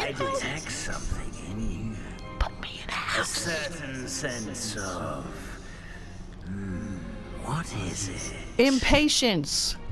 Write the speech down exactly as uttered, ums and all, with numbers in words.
I detect something in you. Put me in a A house. certain sense of... Hmm, what is it? Impatience.